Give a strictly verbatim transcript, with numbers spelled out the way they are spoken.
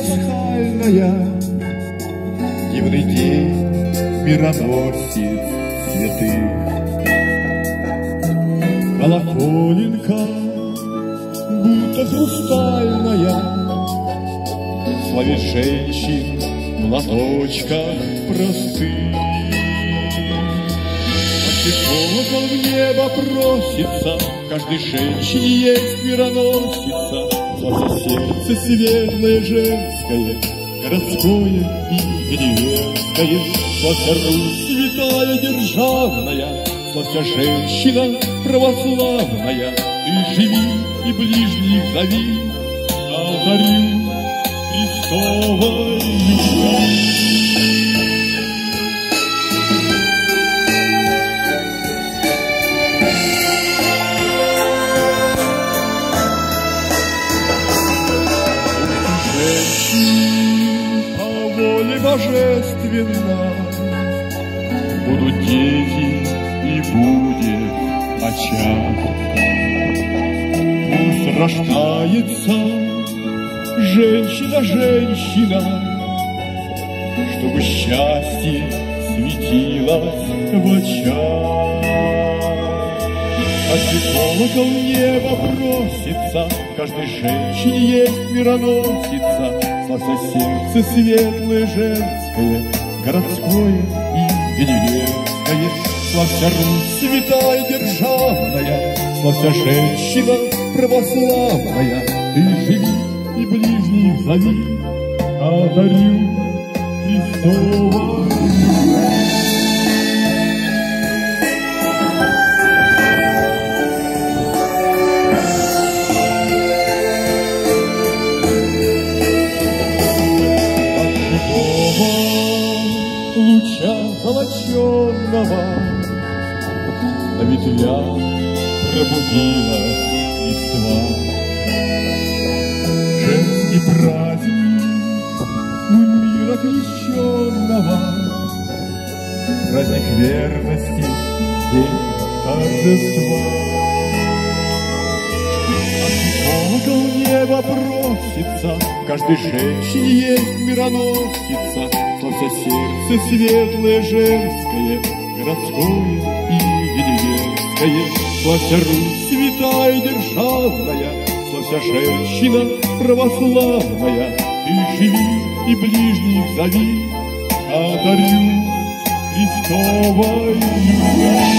пасхальная, дивный день мироносец святых. Колоколенка, будто хрустальная, славит женщин в платочках простых. Колокол в небо просится, каждой женщине есть мироносица. Злато сердце светлое женское, городское и деревенское. Славься Русь святая державная, славься женщина православная. Ты живи и ближних зови к алтарю Христовой любви. По воле божественно будут дети и будет очаг. Пусть рождается женщина, женщина, чтобы счастье светилось в очах. А колокол небо просится, каждой женщине есть мироносица. Славься сердце светлое женское, городское и деревенское. Славься Русь святая державная, славься женщина православная. Ты живи и ближних зови к алтарю Христова. Луча золоченного на ветвях пробудилась листва. Женский праздник у мира крещенного, праздник верности, день торжества. Колокол небо просится, каждой женщине есть мироносица. Славься сердце светлое женское, городское и деревенское. Славься Русь святая державная, славься женщина православная. Ты живи и ближних зови к алтарю Христовой любви.